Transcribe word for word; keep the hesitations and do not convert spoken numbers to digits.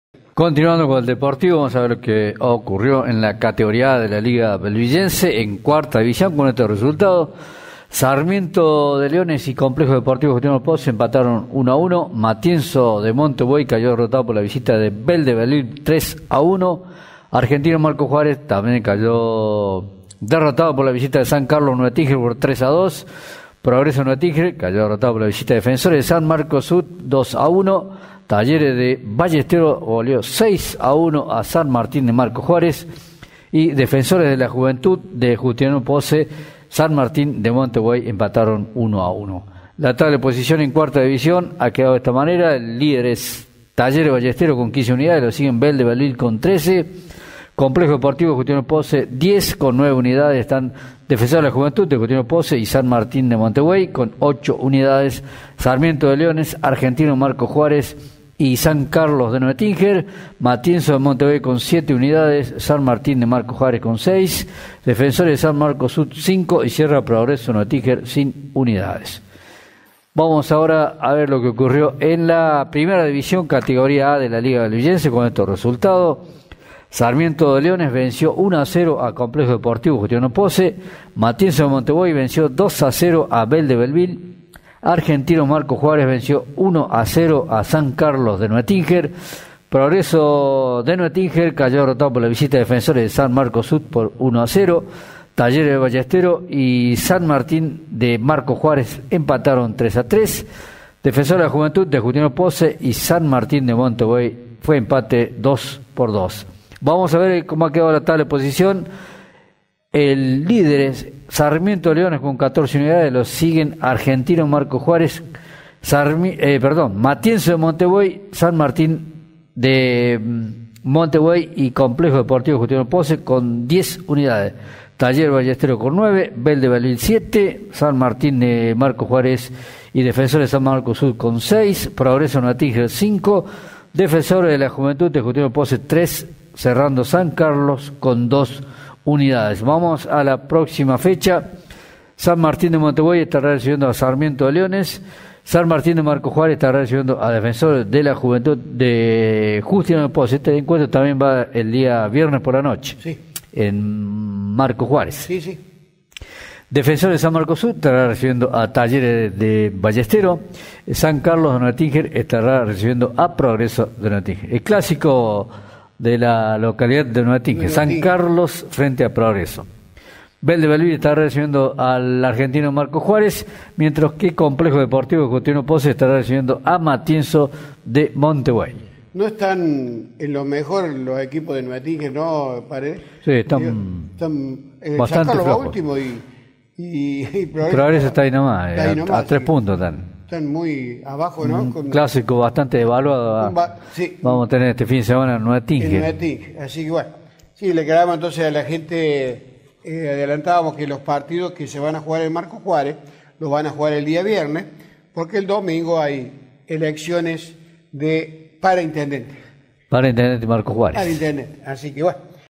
Continuando con el Deportivo, vamos a ver lo que ocurrió en la categoría de la Liga Belvillense en cuarta división con este resultado. Sarmiento de Leones y Complejo Deportivo Justiniano Pozzi empataron uno a uno. Matienzo de Montebuey cayó derrotado por la visita de Bel de Belville tres a uno. Argentino Marco Juárez también cayó derrotado por la visita de San Carlos Nueva Tigre por tres a dos. Progreso Nueva Tigre cayó derrotado por la visita de Defensores de San Marcos Sud dos a uno. Talleres de Ballestero goleó seis a uno a San Martín de Marco Juárez. Y Defensores de la Juventud de Justiniano Pozzi, San Martín de Montebuey empataron uno a uno. La tabla de posición en cuarta división ha quedado de esta manera. El líder es Talleres Ballestero con quince unidades, lo siguen Bel de Belville con trece. Complejo Deportivo Justiniano Pozzi diez con nueve unidades. Están Defensores de la Juventud de Justiniano Pozzi y San Martín de Montebuey con ocho unidades. Sarmiento de Leones, Argentino Marco Juárez y San Carlos de Nuetínger. Matienzo de Montebuey con siete unidades, San Martín de Marco Juárez con seis, Defensores de San Marcos Sud cinco y Sierra Progreso Nuetínger sin unidades. Vamos ahora a ver lo que ocurrió en la primera división, categoría A de la Liga Belvillense con estos resultados. Sarmiento de Leones venció uno a cero a Complejo Deportivo Justiniano Pozzi. Matienzo de Montebuey venció dos a cero a Bel de Belville. Argentino Marco Juárez venció uno a cero a San Carlos de Nuetínger. Progreso de Nuetínger cayó derrotado por la visita de Defensores de San Marcos Sud por uno a cero. Talleres de Ballestero y San Martín de Marco Juárez empataron tres a tres. Defensores de la Juventud de Justiniano Pozzi y San Martín de Montebuey fue empate dos por dos. Vamos a ver cómo ha quedado la tabla de posición. El líder es Sarmiento de Leones con catorce unidades, los siguen Argentino Marco Juárez, Sarmi, eh, perdón, Matienzo de Montebuey, San Martín de Montebuey y Complejo Deportivo Justiniano Pozzi con diez unidades. Taller Ballestero con nueve, Bel de Belville siete, San Martín de Marco Juárez y Defensores de San Marcos Sud con seis, Progreso Nuetíger cinco, Defensores de la Juventud de Justiniano Pozzi tres, cerrando San Carlos con dos unidades. Vamos a la próxima fecha. San Martín de Montebuey estará recibiendo a Sarmiento de Leones. San Martín de Marco Juárez estará recibiendo a Defensores de la Juventud de Justiniano Pozzi. Este encuentro también va el día viernes por la noche. Sí. En Marco Juárez. Sí, sí. Defensores de San Marcos Sud estará recibiendo a Talleres de Ballestero. San Carlos de Nuetínger estará recibiendo a Progreso de Nuetínger. El clásico de la localidad de Nuetínger, San Carlos frente a Progreso. Bel de Belville estará recibiendo al argentino Marco Juárez, mientras que Complejo Deportivo Justiniano Pozzi estará recibiendo a Matienzo de Montebuey. No están en lo mejor los equipos de Nuetínger, ¿no, Paredes? Sí, están, están en bastante San Carlos flojos. Último y, y, y Progreso, Progreso está ahí nomás, está ahí a, nomás, a tres sí. puntos están. Están muy abajo, ¿no? Un Con, clásico bastante evaluado. ba sí. Vamos a tener este fin de semana en Nuetínger. En Nuetínger. Así que bueno, sí, le quedamos entonces a la gente, eh, adelantábamos que los partidos que se van a jugar en Marco Juárez los van a jugar el día viernes, porque el domingo hay elecciones de para intendente. Para intendente Marco Juárez. Para intendente. Así que bueno.